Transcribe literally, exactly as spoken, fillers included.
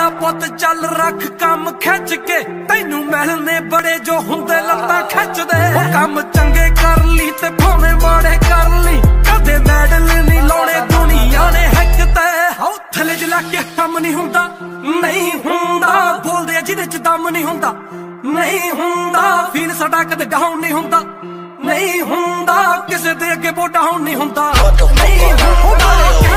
ਮੇਰਾ ਪੁੱਤ ਚੱਲ ਰੱਖ ਕੰਮ ਖਿੱਚ ਕੇ, ਤੈਨੂੰ ਮਿਲਨੇ ਬੜੇ ਜੋ ਹੁੰਦੇ ਲੱਤਾਂ ਖਿੱਚਦੇ। ਉਹ ਕੰਮ ਚੰਗੇ ਕਰ ਲਈ ਤੇ ਭਾਵੇਂ ਮਾੜੇ ਕਰ ਲਈ, ਕਦੇ ਮੈਡਲ ਨਹੀਂ ਲਾਉਣੇ ਦੁਨੀਆ ਨੇ ਹਿੱਕ ਤੇ। ਹਾਉ ਥੱਲੇ ਜਿਲਾ ਕੇ ਕੰਮ ਨਹੀਂ ਹੁੰਦਾ, ਨਹੀਂ ਹੁੰਦਾ ਬੋਲਦੇ ਜਿਹਦੇ ਚ ਦਮ ਨਹੀਂ ਹੁੰਦਾ, ਨਹੀਂ ਹੁੰਦਾ ਫੀਲ ਸਾਡਾ ਕਦੇ ਡਾਊਨ ਨਹੀਂ ਹੁੰਦਾ, ਨਹੀਂ ਹੁੰਦਾ ਕਿਸੇ ਦੇ ਅੱਗੇ ਬੋਡਾ ਹੁਣ ਨਹੀਂ ਹੁੰਦਾ, ਨਹੀਂ ਹੁੰਦਾ।